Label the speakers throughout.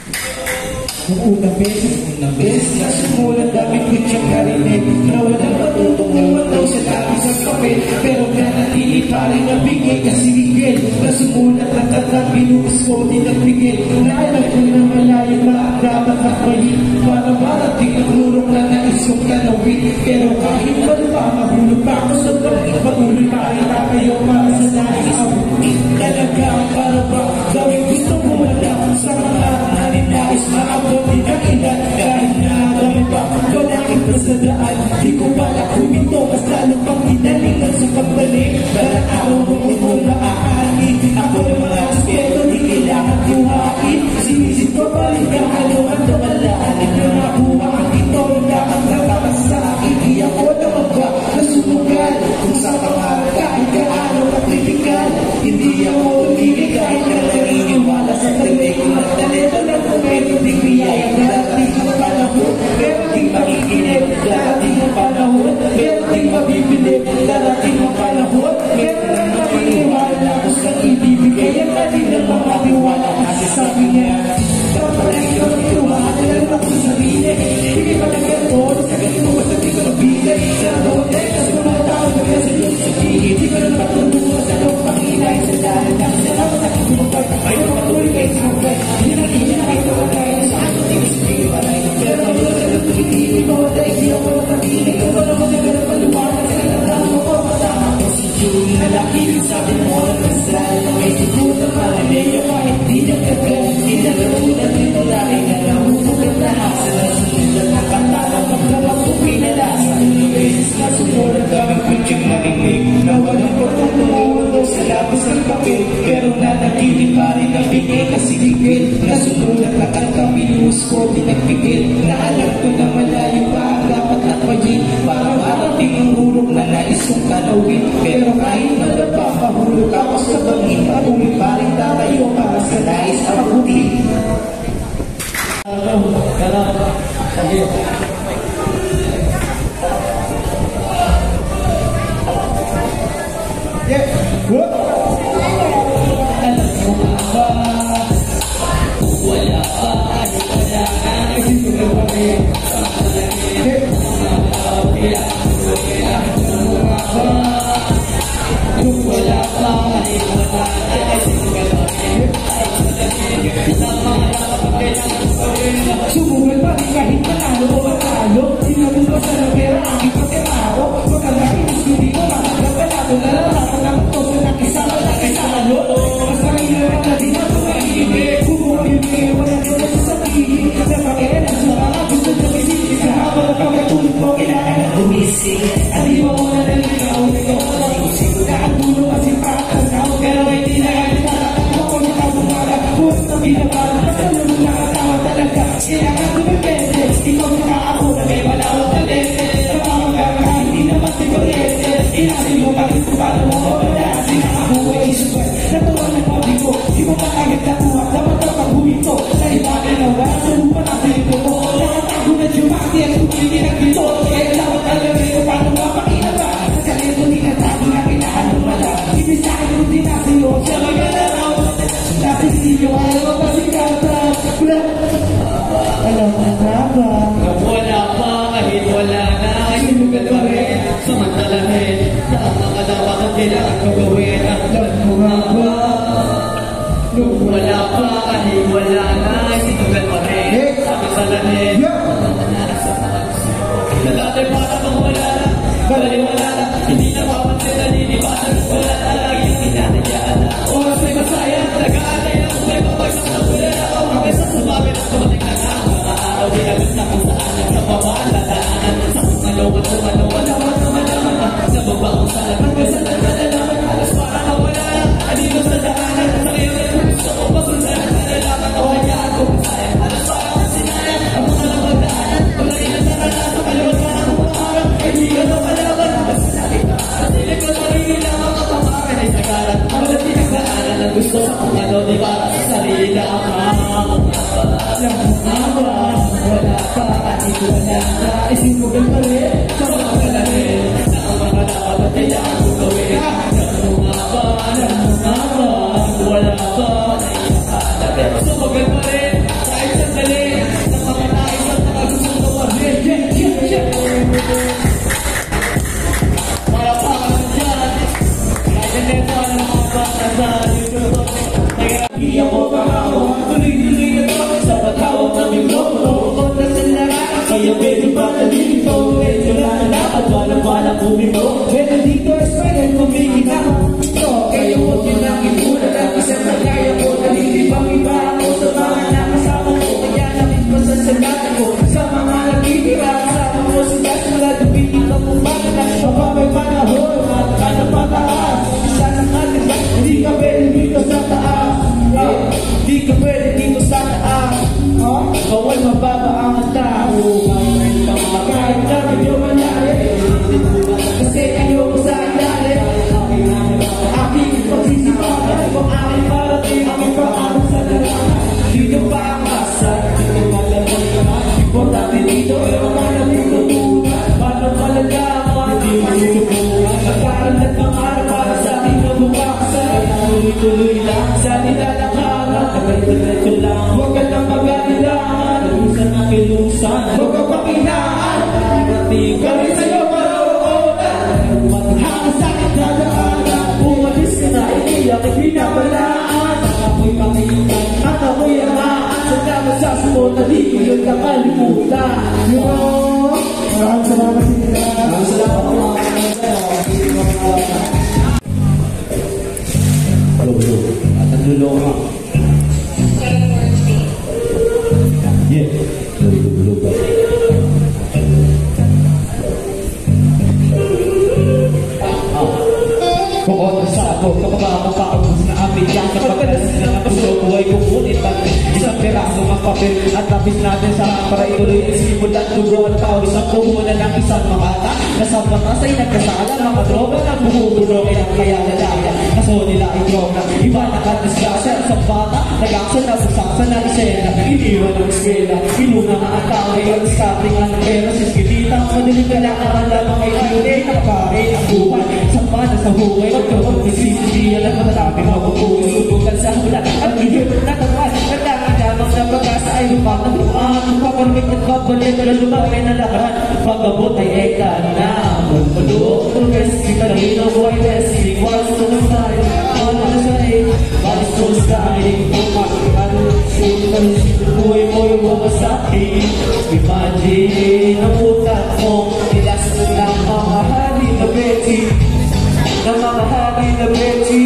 Speaker 1: Nung unang beses na sumulat dami ko siyang karinig na walang matutong naman daw sa dami sa kape. Pero nanatili pa rin nabigay kasi higil na sumulat ang tatlong binukas ko din nagbigay. Naalam ko na malayo ba ang dapat nakmahin para marating ang lurong na nais kong tanawin. Pero kahit pa pa mahulog pa ako sa bangin, patuloy pa rin tayo para sa nais ako. Talaga para ba gawin gusto mo wala sa mga naninais maabot din ang edad. Kahit na gawin pa wala kita sa daan, di ko pala kumito mas lalo pang inalingan sa pagbalik. Balang araw mo ito maaani ako ng mga respeto, di kailangan kuhain. Sinisip ko pa rin kahaluan na malaanin na makuha ang ito na ang natakas sa akin. Di ako naman ba nasumugal kung sa pangarap kahit kaano kakritical. Hindi ako umigay kahit na naniniwala sa talig na talento ng komento. Di biyayang darating ang panahon, pero di makikinig. Darating ang panahon, pero di mabibili. Darating ang panahon, pero di maniniwala ko sa ibibigay ang kanilang mga tiwala. Kasi sabi niya, kapag ikaw tiwala lang ako sa sarili, hindi pa na ganito, sa ganito ba sabi ko nabigay sa hotel. Kasi mga tao na kaya sa iyong sabihin, hindi ko na patuloy sa loob pangilay sa dahil na sinalaw sa kisulupay. Ay patuloy kayo sa hukay, hindi na hindi na kayo kagaya sa akin, hindi ko sabihin pa rin. Pero ang mga ganito pinipili ko, dahil di ako nakatinig. Kung ano mo na ganito paliwanag, kaya natalo ko matama ko si Julie na laki. Sabi mo na kasal, may siguro na palaneyo kahit di na kagal. Tinalagunan nito dahil na nahuhugan lahat sa nasunod na nakatalang pagkawag ko pinalasa. Beses na sumulat gamit ko siyang narinig na walang pagkakumulo sa labas ng papel. Pero nanatili pa rin nabigay kasi higil na sumulat na kakabinuhos ko din nagbigil. Na alam ko na malayo pa ang dapat nakpagin para marating ang rurong na nais kong kanawin. Pero kahit malaba mahulog ako sa bangin, patuloy pa rin tayo para sa nais na mabuti. Sige. Yeah. What? Alam mo ba? Wala pa, wala na. Kasi ito na pa rin. Kung wala pa, wala na. Kasi ito na pa rin. Subukan pa rin kahit manalo o matalo. Sinabi ko sa pera ang ipagkakao. Pagkalaki, hindi ko makakapalado. Nalalaman ang toso na kisama na kisalo. Mas mahirap na din ako maibig. Bumibig, wala ko na sasabihin. Sa pakialam sa mga gusto na isipin. Sa habang pagkatulog mo, kailangan na gumising. At di mo na naliligaw, nagaw na isip. Na ang dulo kasi pakasal. Pero hindi na kalita. Ako na kabumara. Buwas na pinapala. Masalong nakatawa talaga. Kailangan dumipende. Ikaw na ako na may malawag na lente. Sa mga gagawin, hindi naman sigurete. Inasin mo bakit kung paano mo mabala. Sinakabuhay isubat. Natuwa ng pabi ko. Di mo makagad nakuha. Dapat na paghumito. Sa ibakin na wala sa lupa na pinito ko. Nakatago na jumaki at kumili ng pito. Kaya dapat alam rin paano mapakina ba. Sa kalito ni natago na kinahanong mala. Hindi sa akin yung dinasiyo. Siya maglalaraw. Dati hindi nyo ayaw mapasikata. Alam mo na ba?
Speaker 2: Wala pa, kahit wala na, sinugat pa rin. Samantalahin, na ang mga dapat ang kailangan ko gawin. Alam mo nga ba? Nung wala pa, kahit wala na, sinugat pa rin. Samantalahin, na dati para bang wala na, wala na, hindi na mapansin na ninibasan. Wala na lagi ang inanayaan na. Oras may masaya, nag-aanay na kung may papagsak na wala na. Hanggang sa sumabit at tumating na na. Araw ginagos na kung saan at sa babaan lataanan. Sa kumalawan, malaman sa babaong salat. Hanggang sa nagdadalaman, alas para mawala na. Andito sa daanan, sa ngayon ay gusto ko pasundan. Nalalaman ko, hayaan ko masaya. Alas para masinayan, ang mga nabagdaanan. Wala rin ang naranasan, kaliwat ka na kung maharap. Hindi ka na malaman, basta natin na. Sa tinig ko sarili lang ang kapamakan ay sagaran. Wala tinagdaanan ang gusto sa kung ano, di para sa sarili na ang alam mo nga ba? Wala pa, kahit wala na. Isinugan pa rin sa mga kalahin. Sa mga dapat at kailangan ko gawin. Alam mo nga ba? Wala pa, naiyak ka na. Pero sumagal pa rin kahit sa mo na di ko yun nakalimutan.
Speaker 1: Maraming salamat sa inyo. Maraming salamat po mga
Speaker 2: Hello. At nagluloko. Yeah. Hello. Kung sa ako, kapag ako paubos na amin yan, kapag nasin na napuso, buhay ko ngunit isang piraso ng papel at lapis natin sa para ituloy ang simulat dugo at tao, isang puhunan ng isang makata na sa batas ay nagkasala, mga droga na bumubulo kaya lalaya kaso nila ay droga, iba nakadisgrasya sa bata, nag-action na busaksa na isena, iniwan ng eskwela inuna nga ang tao ngayon, starting ang pera siskilita, madaling kalakaran lamang ay ayunin, nakapare ang buhay sa mana sa buhay, magkaroon ng sisiyan at matatapin mabubuhay, subukan sa hula at ihip na kawan, kailangan lamang na pag-asa ay lupang ng buwan, paparmit at papalit na lumaki na lakaran, pagkabot ay eka na magpalo, progress, kita na rin ang buhay, wrestling, what's to the side, wala na sa aim, balis to the sky, pumakihan, sunan, buhay mo yung mamasahin, imagine, ang utak mo, ilas mo lang mamahalin na Betty, na mamahalin na Betty.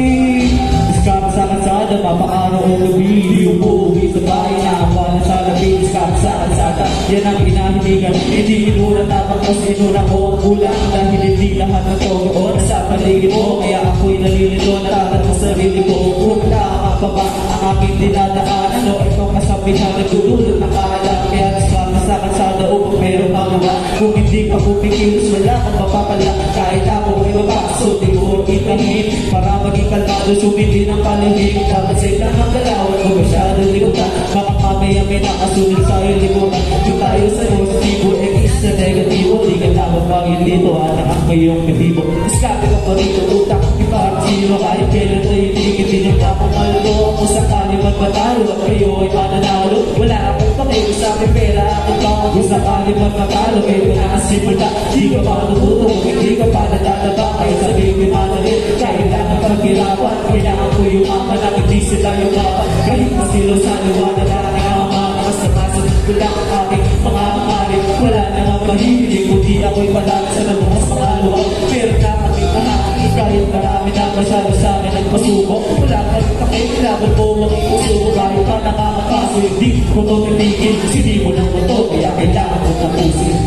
Speaker 2: Diskap sa kalsada, mapakaraw o gabi, umuwi sa bahay na wala sa labi. Diskap sa kalsada, yan ang pinahiligan. Hindi inuna tapang o sinuna ko ang kulang, dahil hindi lahat ng togoon sa paligid mo. Kaya ako'y nalilito, natatat sa sarili ko. Kung nakakapaba ang aking dinadaanan, o itong kasabihan na dudulot ng kaalam. Kaya diskap sa kalsada upang meron kang gawa. Kung hindi ka pupikilos, wala kang mapapala. Kahit ako ay mapasok, di ko itahin para maging kalmado, sumindi ng palihig. Dapat sa ilang ang galawan ko masyadong likutan. Baka mamaya may nakasunod sa'yo likutan. Kung tayo sa positibo, X sa negatibo, di ka dapat maging dito at ang iyong motibo. Diskarte ka pa rito, utak ipa-archiro. Kahit kailan tayo itigit, di nang kapamaldo. Kung sakali magpatalo at kayo ay mananalo, wala akong pakiyo sa aking pera, aking pao. Kung sakali magpatalo, kayo na simula. Di ka pa natututo, hindi ka pa natataba. Kaya sabihin ko manalit, kailangan paghirapan. Kailangan ko yung ama na hindi sila yung mapa. Kahit masilo sa liwanag na aking ama, nakasamasan ko lang ang aking mga mahalin. Wala namang mahihilig, kundi ako'y palagi sa nabukas mga luwag. Pero na kaming lahat, kahit marami na masyado sa akin ang pasuko. Wala ka rin pakikilaban mo makikusuko. Kahit pa nakakakaso, hindi ko to titigil. Sindi mo ng moto, kaya kailangan ko tapusin.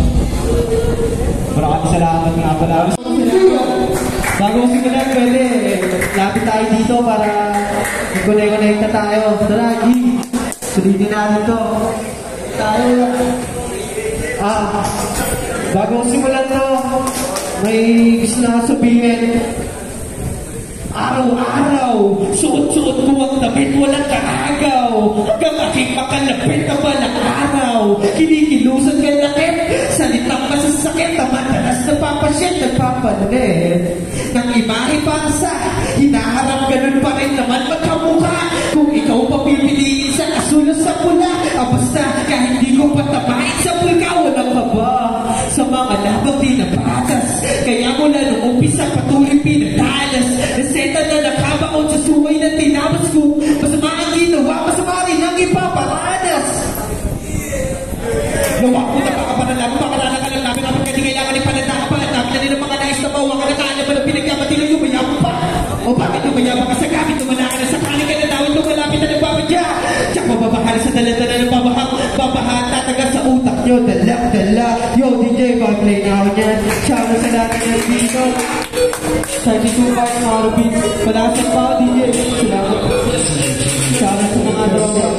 Speaker 2: Maraming salamat nga pala. Bago simulan, pwede lapit tayo dito para mag-connect na tayo. Tara, G, sulitin natin to. Tayo. Bago simulan to, may gusto na sabihin. Araw-araw, suot-suot ko ang damit, walang kaagaw. Hanggang aking makalapit na balang araw. Kinikilusan ka lakit, salitang masasakit, na madalas napapasyet, nagpapalit. Nang imahe para sa hinaharap, ganun pa rin naman magkamukha. Kung ikaw papipiliin sa kasulos sa pula, basta kahit di ko patabahin sa bulka, walang kaba. Sa mga labang di nabatas, kaya mula nung umpisa patuloy pinadalas. Naseta na nakabaon sa suway na tinabas ko. Masama ang ginawa, masama rin ang ipaparanas. Nawa ko na baka panalaman, baka nalakalan namin kapag kasi kailangan ni panatakapan. Namin na nilang mga nais na bawa ka na taalaman ng pinagkabatilang yumayabang pa. O bakit yumayabang ka sa gamit, tumala ka na sa kanin ka na tawin, tumalapit na nagpapadya. Tsak mababahal sa dala-dala ng babahang, babahan tataga sa utak nyo, dala-dala. Yo DJ, mag-play na ako niyan. Tsaka sa natin yan dito. 32 5 mga rubin. Palasang pa ako DJ. Salamat. Tsaka sa mga drummer.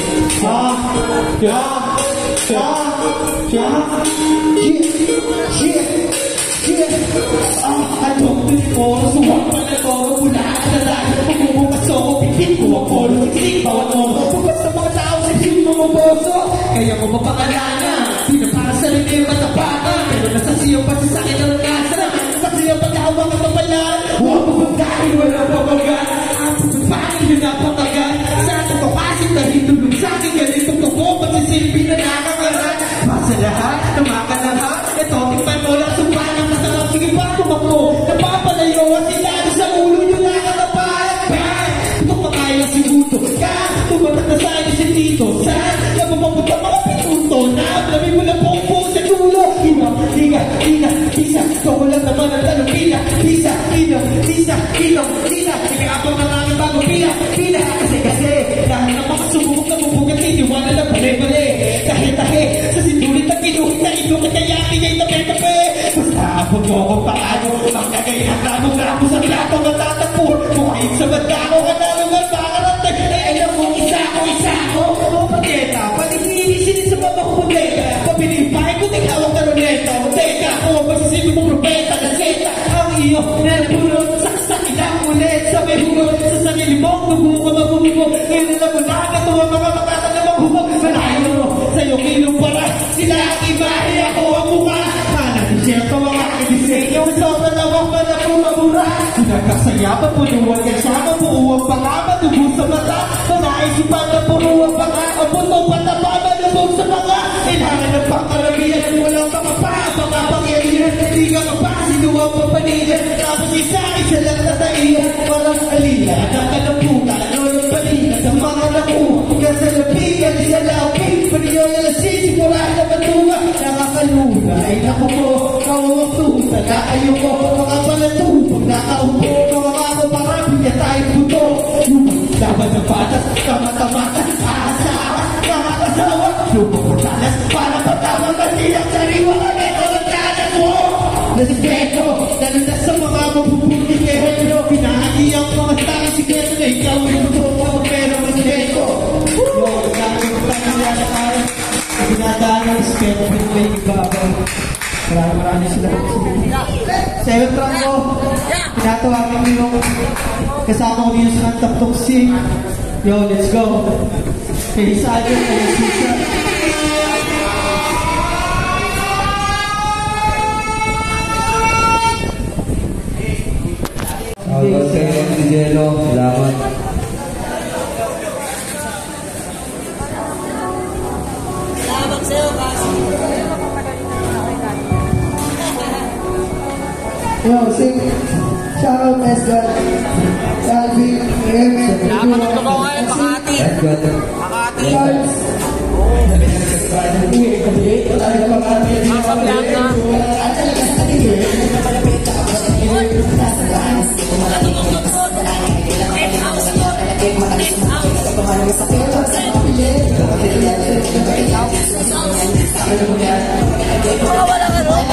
Speaker 2: Anong piniporo, suwak pa na toro, mula ka na dahil pagbubukas ako, pipin ko ang polo, siksik bawat mo, pagpas sa mga tao, siksik mo mo boso, kaya mo mapakalana, di na para sa rin kayo matapata, pero nasa siyang pasisakit ng kasa, sa siyang pagkawa ka mapalan, huwag mo pagkain, wala pabagan, ang pagpapangin yun na patagan, saan ko papasok na hitulog sa akin, ganitong tuko, magsisilpi na nakakaran, basa lahat, namakalahat, ito, tikman mo lang, sumpa ng masarap, sige pa, tumakbo, napapalayo, at ilado sa ulo nyo nakakapal, bang, ito pakain ang siguto, ka, tumatak na sa akin si Tito, saan, siniwala na pare-pare. Tahe-tahe, sa sinulit ang kinuhit na ito, kaya kiya'y tape-tape. Basta abot mo ko paano, magkagay at ramo-ramo sa plato ng tatapo. Buhayin sa bandako, kanalo nga pakarantay. Alam mo, isa ko, o pateta, panigilisin sa mga kuputeta. Papilipay ko, tingawag na runeta. Teka, ako, masisipin mo propeta na seta. Ang iyo, nalapulot, saksak ilang ulit. Sabi hulot, sa sarili mong dugo ka mabubugo. Ngayon na mo nakakatawa, mga makata na mabubugo. Malayo mo, sa'yo kilong para. Sila ang ibahe, ako ang mukha. Siya ka mga disenyo, sobrang nawang para pumabura. Nagkasaya pa punuan ka siya, mabuuang pa nga, matubog sa mata. Panaisipan na punuan pa nga, ang putong patapa, malubog sa mga. Kailangan ng pangkaramihan, walang pakapa, mga pangyarihan, hindi ka mapa, sinuwang papanigan. Tapos isa lang nataihan, walang alila, nakalamputan, lolong palina, sa mga nakuha. Nasa labigan, isa lapin, paniyola na sisimula na matuwa, nakakalula, ay naku po. Kawawagtusa na kayo ko, mga palatubog na kaupo, mga ako marami niya tayo puto. Lumang laban ng patas, kamata-mata, asa-asa, mga kasawa, lumang putalas, para patawag at silang sariwa kami ito ng tanas mo. Nasipeko, lalo na sa mga mabubuting ehemplo, pinahagi ang mga tanging sikreto na ikaw yung tuwa mo, pero masipeko. Yung gagawin ko tayo niya sa parang, pinadaan ng respeto, pinagay ibabaw. Marami sila. 7th round ko, pinatawagan ko yung kasama ko yung sa top toxic. Yo, let's go. Kay Sadio, kay Sisa.
Speaker 1: Shoutout kayo si Jello, salamat.
Speaker 3: Salamat sa'yo, Kasi.
Speaker 4: Yo, sing shoutout Esgar, Salvi, Ems,
Speaker 3: Laban ng tukaw ngayon, Makati. Makati.
Speaker 4: Charles.
Speaker 3: Masabihan na. Wala ka robo.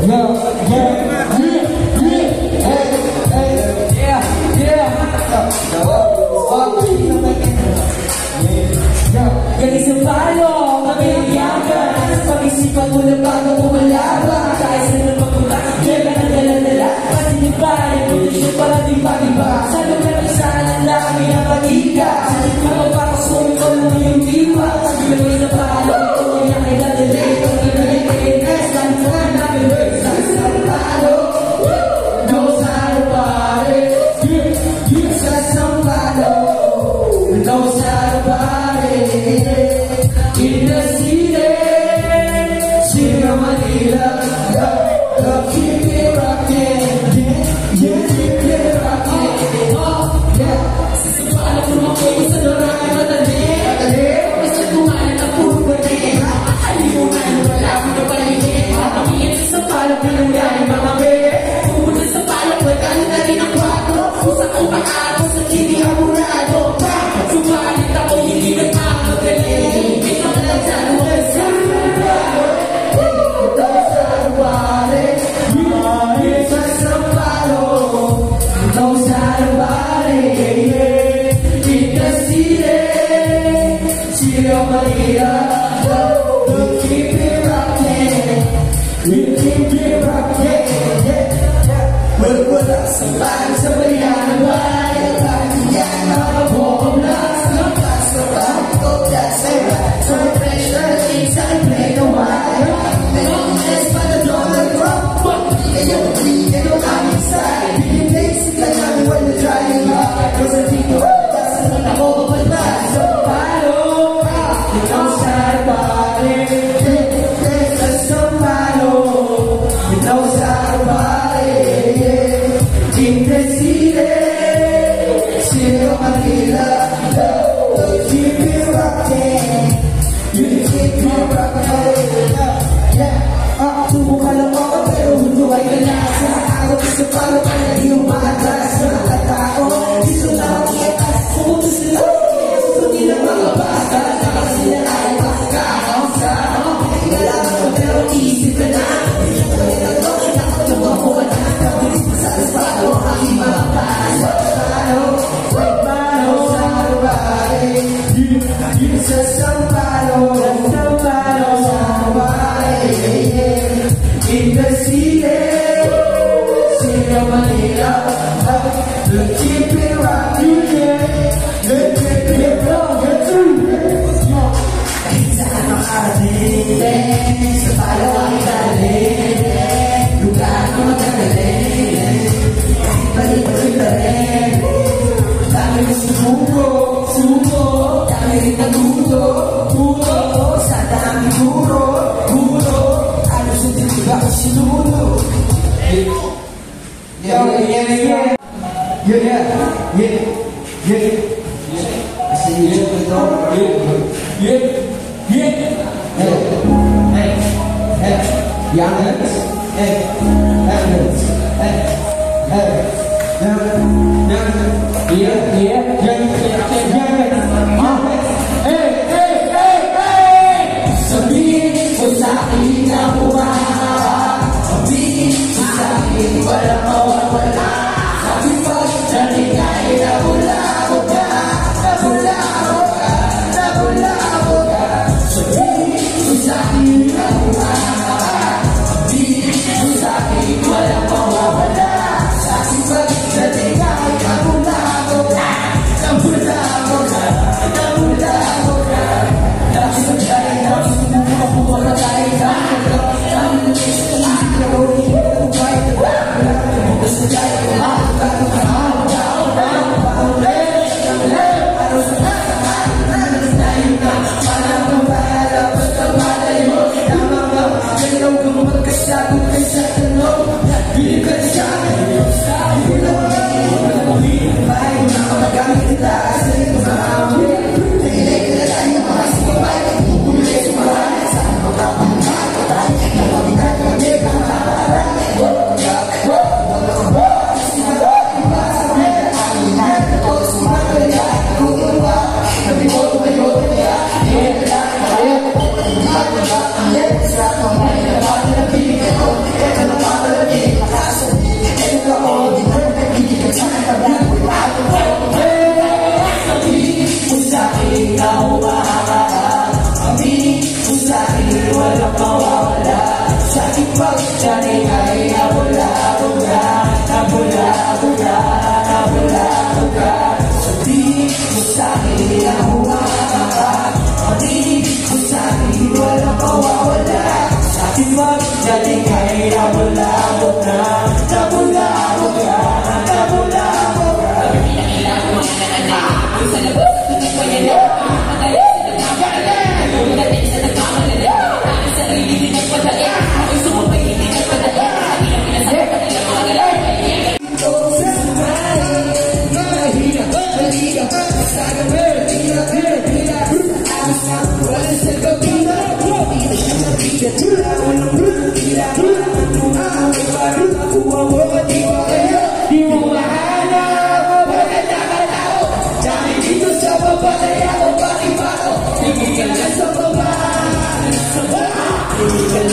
Speaker 2: Ganito tayo, mabibigyakan pag-isipan mo na bago mo malaban. Kahit sa nang magpunta, kaya ka dala-dala. Kasi di ba, reputation para diba-diba. Sa lugar ng sana lagi na patika. Sa mapapasunin ko lang yung diwa. Sabi mo rin na palo, ito yung kailalilay. Ito yung kailalilay. Saan ko nga namin, saan sa palo. No side body, sa palo. No side body. In the city, Sierra Manila, keep it rockin', yeah, keep it rockin', oh, yeah. Paano kung makuha sa doray madali? Basta kumain na puro gani. Alimunan, wala mo na paligid. Pamingin sa palok na nangyari mga be. Pumunta sa palok, magkano na rin ang kwato. Kusa kong pang-araw sa kini amurado. Sumalit ako, hindi nagmamagaling.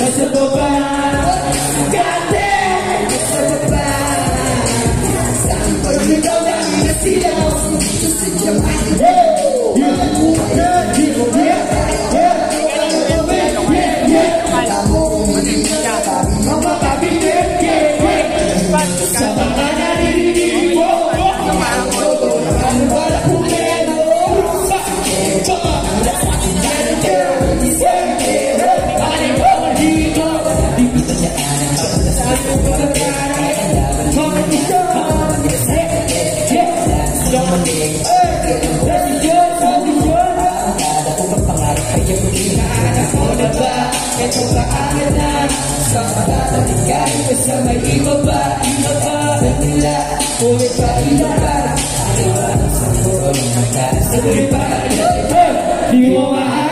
Speaker 1: nasa baba. Goddamn! Nasa baba. Saan pag ikaw na inasilaw? Sa mga naririnig mo, ano ba na pumeno? Ito ba akin na sa pagkatalit kahit sa may iba ba kanila ulit pa iba ba sa puro ng magkasa di mo maaari